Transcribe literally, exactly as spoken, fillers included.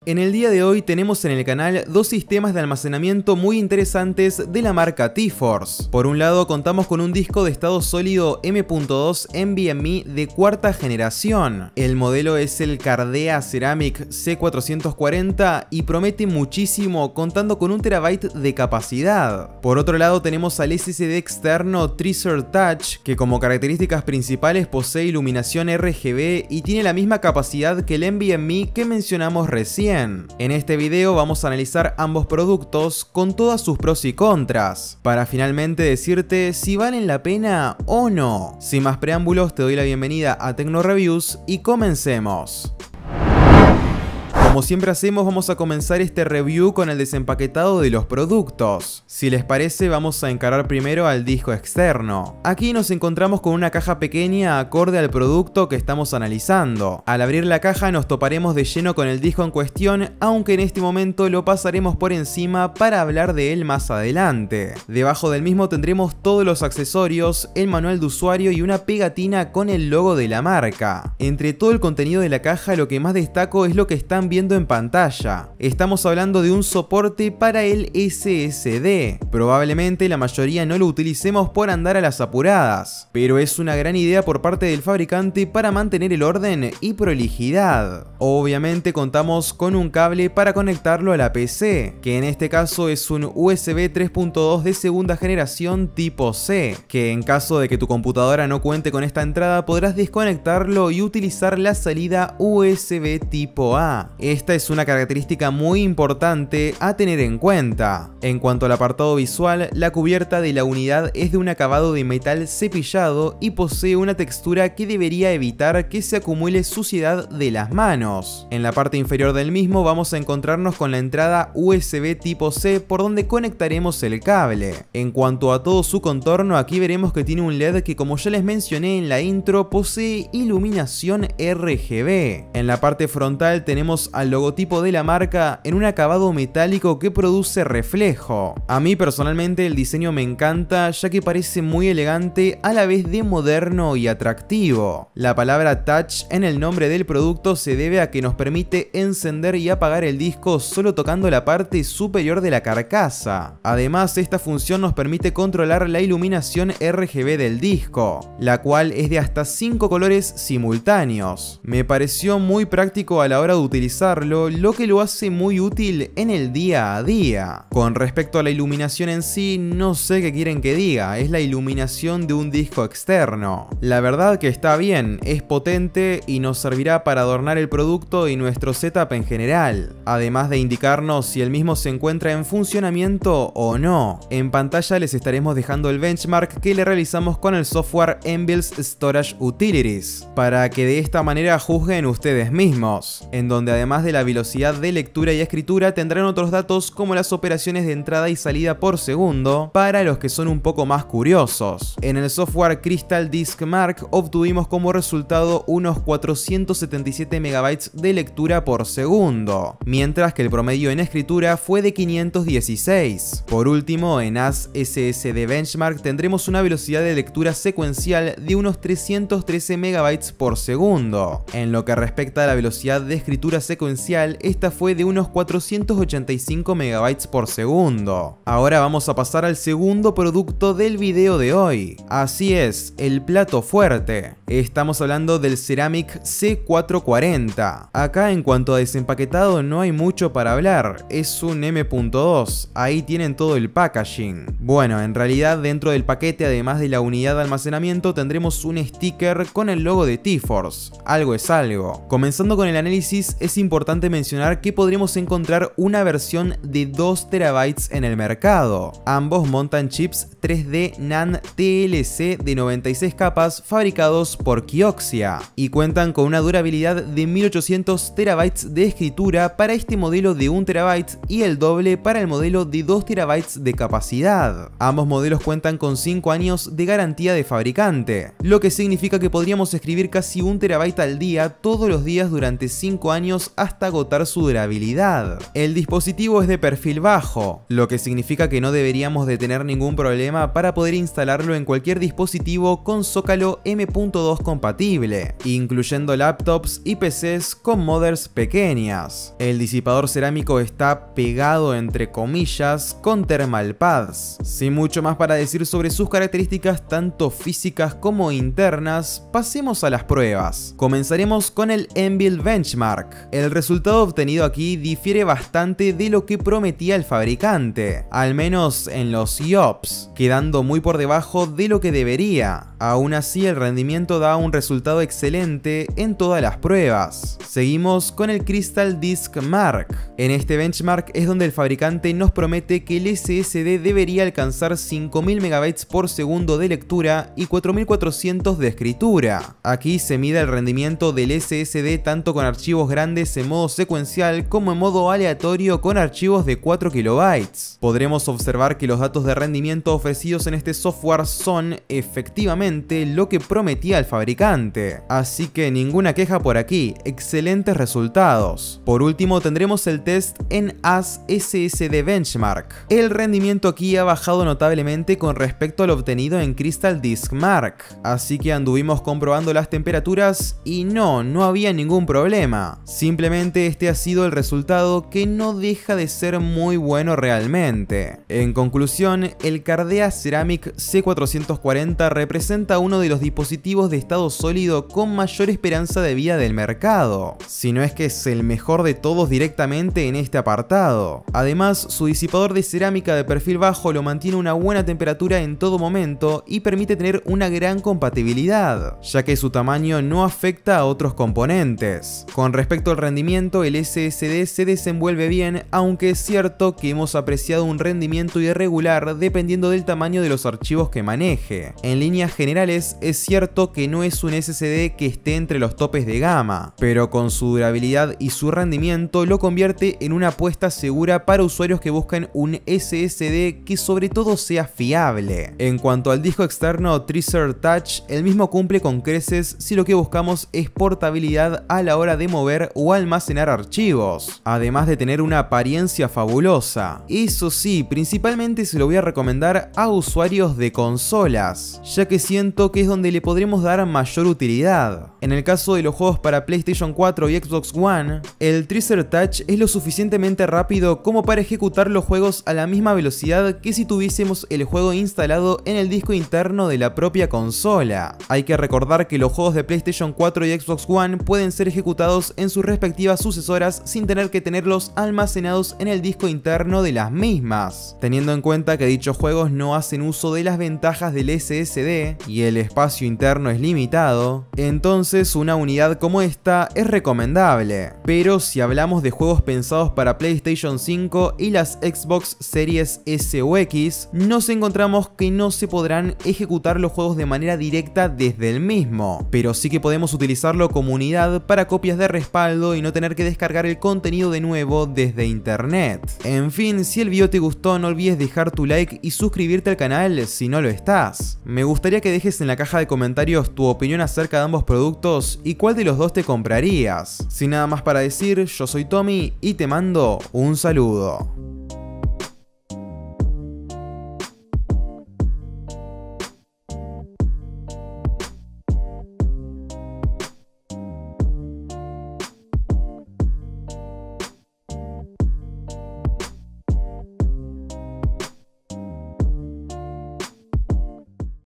En el día de hoy tenemos en el canal dos sistemas de almacenamiento muy interesantes de la marca T-Force. Por un lado contamos con un disco de estado sólido eme punto dos NVMe de cuarta generación. El modelo es el Cardea Ceramic C cuatrocientos cuarenta y promete muchísimo, contando con un terabyte de capacidad. Por otro lado tenemos al ese ese de externo Treasure Touch, que como características principales posee iluminación erre ge be y tiene la misma capacidad que el NVMe que mencionamos recién. En este video vamos a analizar ambos productos con todas sus pros y contras, para finalmente decirte si valen la pena o no. Sin más preámbulos, te doy la bienvenida a TecnoReviews y comencemos. Como siempre hacemos, vamos a comenzar este review con el desempaquetado de los productos. Si les parece, vamos a encarar primero al disco externo. Aquí nos encontramos con una caja pequeña acorde al producto que estamos analizando. Al abrir la caja nos toparemos de lleno con el disco en cuestión, aunque en este momento lo pasaremos por encima para hablar de él más adelante. Debajo del mismo tendremos todos los accesorios, el manual de usuario y una pegatina con el logo de la marca. Entre todo el contenido de la caja, lo que más destaco es lo que están viendo en pantalla. Estamos hablando de un soporte para el ese ese de. Probablemente la mayoría no lo utilicemos por andar a las apuradas, pero es una gran idea por parte del fabricante para mantener el orden y prolijidad. Obviamente contamos con un cable para conectarlo a la pe ce, que en este caso es un u ese be tres punto dos de segunda generación tipo ce, que en caso de que tu computadora no cuente con esta entrada podrás desconectarlo y utilizar la salida u ese be tipo A. Esta es una característica muy importante a tener en cuenta. En cuanto al apartado visual, la cubierta de la unidad es de un acabado de metal cepillado y posee una textura que debería evitar que se acumule suciedad de las manos. En la parte inferior del mismo vamos a encontrarnos con la entrada u ese be tipo ce por donde conectaremos el cable. En cuanto a todo su contorno, aquí veremos que tiene un L E D que, como ya les mencioné en la intro, posee iluminación erre ge be. En la parte frontal tenemos al logotipo de la marca en un acabado metálico que produce reflejo. A mí personalmente el diseño me encanta, ya que parece muy elegante a la vez de moderno y atractivo. La palabra touch en el nombre del producto se debe a que nos permite encender y apagar el disco solo tocando la parte superior de la carcasa. Además, esta función nos permite controlar la iluminación erre ge be del disco, la cual es de hasta cinco colores simultáneos. Me pareció muy práctico a la hora de utilizar lo que lo hace muy útil en el día a día. Con respecto a la iluminación en sí, no sé qué quieren que diga, es la iluminación de un disco externo. La verdad que está bien, es potente y nos servirá para adornar el producto y nuestro setup en general, además de indicarnos si el mismo se encuentra en funcionamiento o no. En pantalla les estaremos dejando el benchmark que le realizamos con el software Envil's Storage Utilities, para que de esta manera juzguen ustedes mismos, en donde además de la velocidad de lectura y escritura tendrán otros datos como las operaciones de entrada y salida por segundo para los que son un poco más curiosos. En el software Crystal Disk Mark obtuvimos como resultado unos cuatrocientos setenta y siete megabytes de lectura por segundo, mientras que el promedio en escritura fue de quinientos dieciséis. Por último, en A S ese ese de Benchmark tendremos una velocidad de lectura secuencial de unos trescientos trece megabytes por segundo. En lo que respecta a la velocidad de escritura secuencial, esta fue de unos cuatrocientos ochenta y cinco megabytes por segundo. Ahora vamos a pasar al segundo producto del video de hoy. Así es, el plato fuerte. Estamos hablando del Ceramic ce cuatrocientos cuarenta. Acá en cuanto a desempaquetado no hay mucho para hablar, es un eme punto dos, ahí tienen todo el packaging. Bueno, en realidad dentro del paquete, además de la unidad de almacenamiento, tendremos un sticker con el logo de T-Force. Algo es algo. Comenzando con el análisis, es importante importante mencionar que podremos encontrar una versión de dos terabytes en el mercado. Ambos montan chips tres D NAND te ele ce de noventa y seis capas fabricados por Kioxia y cuentan con una durabilidad de mil ochocientos terabytes de escritura para este modelo de un terabyte y el doble para el modelo de dos terabytes de capacidad. Ambos modelos cuentan con cinco años de garantía de fabricante, lo que significa que podríamos escribir casi un terabyte al día todos los días durante cinco años hasta hasta agotar su durabilidad. El dispositivo es de perfil bajo, lo que significa que no deberíamos de tener ningún problema para poder instalarlo en cualquier dispositivo con zócalo eme punto dos compatible, incluyendo laptops y P Cs con mothers pequeñas. El disipador cerámico está pegado entre comillas con thermal pads. Sin mucho más para decir sobre sus características tanto físicas como internas, pasemos a las pruebas. Comenzaremos con el Enbuild Benchmark. El resultado obtenido aquí difiere bastante de lo que prometía el fabricante, al menos en los I O P S, quedando muy por debajo de lo que debería. Aún así, el rendimiento da un resultado excelente en todas las pruebas. Seguimos con el Crystal Disk Mark. En este benchmark es donde el fabricante nos promete que el ese ese de debería alcanzar cinco mil megabytes por segundo de lectura y cuatro mil cuatrocientos de escritura. Aquí se mide el rendimiento del ese ese de tanto con archivos grandes en modo secuencial como en modo aleatorio con archivos de cuatro kilobytes. Podremos observar que los datos de rendimiento ofrecidos en este software son efectivamente lo que prometía el fabricante, así que ninguna queja por aquí, excelentes resultados. Por último tendremos el test en A S ese ese de Benchmark. El rendimiento aquí ha bajado notablemente con respecto al obtenido en Crystal Disk Mark, así que anduvimos comprobando las temperaturas y no, no había ningún problema. Simplemente este ha sido el resultado, que no deja de ser muy bueno realmente. En conclusión, el Cardea Ceramic C cuatrocientos cuarenta representa uno de los dispositivos de estado sólido con mayor esperanza de vida del mercado, si no es que es el mejor de todos directamente en este apartado. Además, su disipador de cerámica de perfil bajo lo mantiene a una buena temperatura en todo momento y permite tener una gran compatibilidad, ya que su tamaño no afecta a otros componentes. Con respecto al rendimiento, el ese ese de se desenvuelve bien, aunque es cierto que hemos apreciado un rendimiento irregular dependiendo del tamaño de los archivos que maneje. En líneas generales, es cierto que no es un ese ese de que esté entre los topes de gama, pero con su durabilidad y su rendimiento lo convierte en una apuesta segura para usuarios que buscan un ese ese de que sobre todo sea fiable. En cuanto al disco externo Tracer Touch, el mismo cumple con creces si lo que buscamos es portabilidad a la hora de mover o almacenar archivos, además de tener una apariencia fabulosa. Eso sí, principalmente se lo voy a recomendar a usuarios de consolas, ya que siento que es donde le podremos dar mayor utilidad. En el caso de los juegos para PlayStation cuatro y Xbox One, el Tracer Touch es lo suficientemente rápido como para ejecutar los juegos a la misma velocidad que si tuviésemos el juego instalado en el disco interno de la propia consola. Hay que recordar que los juegos de PlayStation cuatro y Xbox One pueden ser ejecutados en sus respectivas sucesoras sin tener que tenerlos almacenados en el disco interno de las mismas, teniendo en cuenta que dichos juegos no hacen uso de las ventajas del ese ese de y el espacio interno es limitado. Entonces una unidad como esta es recomendable, pero si hablamos de juegos pensados para PlayStation cinco y las Xbox Series S o X, nos encontramos que no se podrán ejecutar los juegos de manera directa desde el mismo, pero sí que podemos utilizarlo como unidad para copias de respaldo y no tener que descargar el contenido de nuevo desde internet. En fin, si el video te gustó, no olvides dejar tu like y suscribirte al canal si no lo estás. Me gustaría que dejes en la caja de comentarios tu opinión acerca de ambos productos y cuál de los dos te comprarías. Sin nada más para decir, yo soy Tommy y te mando un saludo.